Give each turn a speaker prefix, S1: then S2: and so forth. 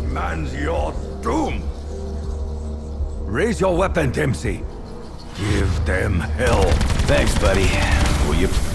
S1: demands your doom. Raise your weapon, Dempsey. Give them hell.
S2: Thanks, buddy. Will you